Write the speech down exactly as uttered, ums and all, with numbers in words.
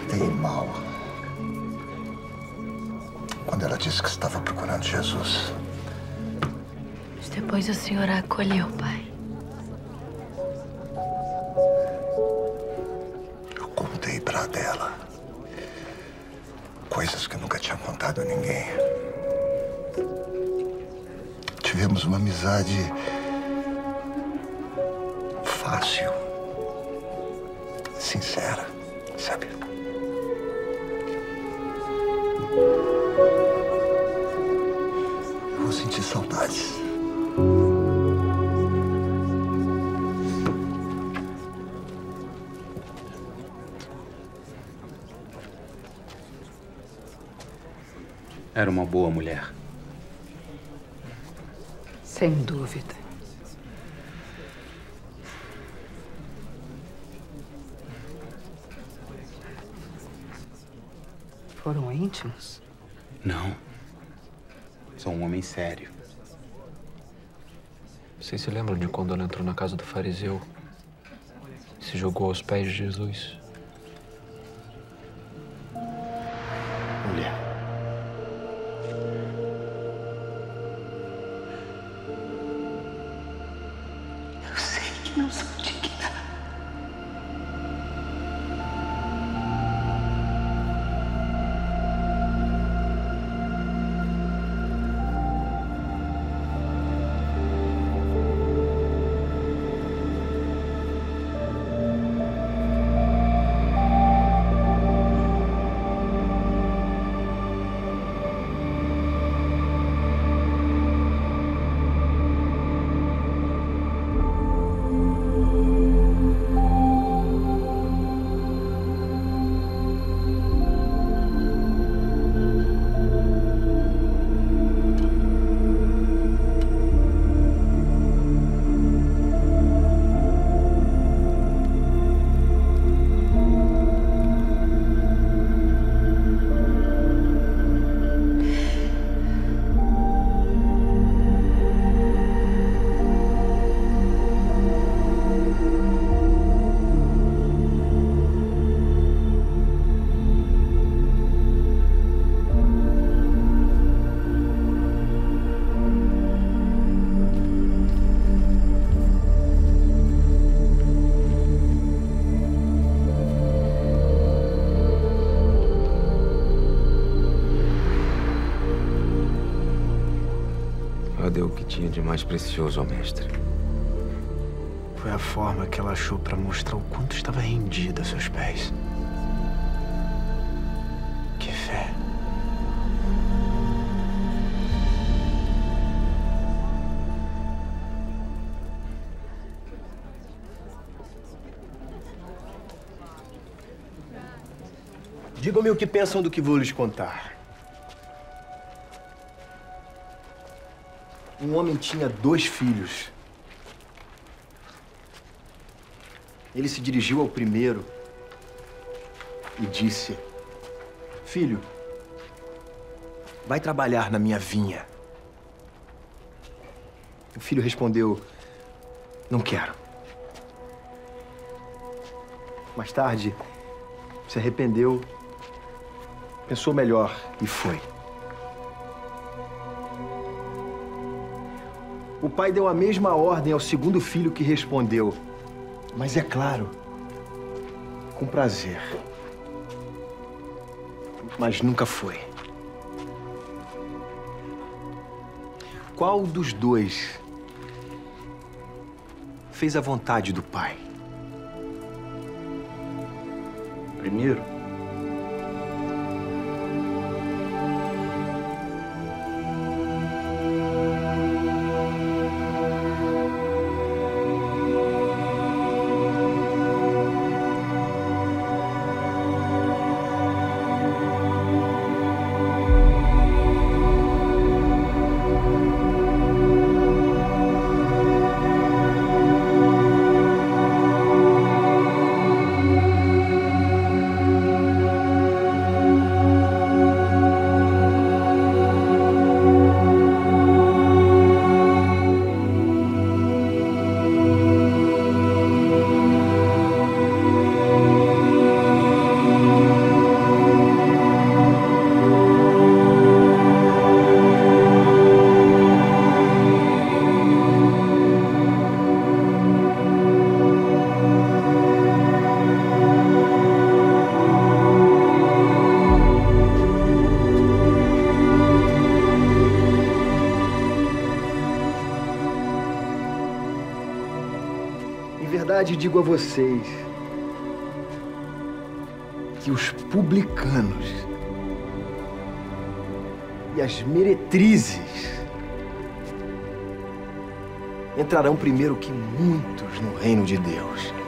tratei mal quando ela disse que estava procurando Jesus. Mas depois o senhor a acolheu, pai. Eu contei pra dela coisas que eu nunca tinha contado a ninguém. Tivemos uma amizade fácil, sincera, sabe? Eu vou sentir saudades. Era uma boa mulher. Sem dúvida. Foram íntimos? Não. Sou um homem sério. Vocês se lembram de quando ela entrou na casa do fariseu e se jogou aos pés de Jesus? Mulher. Eu sei que não sou digna. Ela deu o que tinha de mais precioso ao mestre. Foi a forma que ela achou para mostrar o quanto estava rendida a seus pés. Que fé. Digam-me o que pensam do que vou lhes contar. Um homem tinha dois filhos. Ele se dirigiu ao primeiro e disse: Filho, vai trabalhar na minha vinha. O filho respondeu: Não quero. Mais tarde, se arrependeu, pensou melhor e foi. O pai deu a mesma ordem ao segundo filho, que respondeu, mas é claro, com prazer. Mas nunca foi. Qual dos dois fez a vontade do pai? Primeiro. verdade digo a vocês que os publicanos e as meretrizes entrarão primeiro que muitos no reino de Deus.